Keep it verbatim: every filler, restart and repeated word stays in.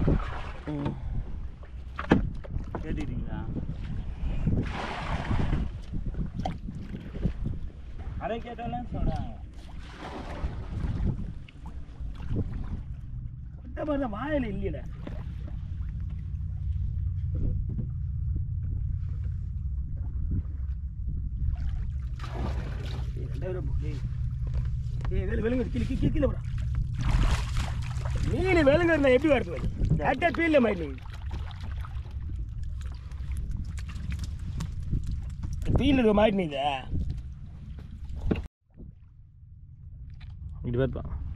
கேட்டுக்கிட்டீங்களா? அதை கேட்டாலும் சொல்கிறாங்க. கொட்ட மாதிரி வாயில் இல்லையில. வெளுங்க கீழே கீழே போடா. மீன் வெளுங்க இருந்தா எப்படி வருது? கரெக்டாக பீல்ல மாதிரி பீல்ல மாட்டினீங்க. இது பார்ப்பா.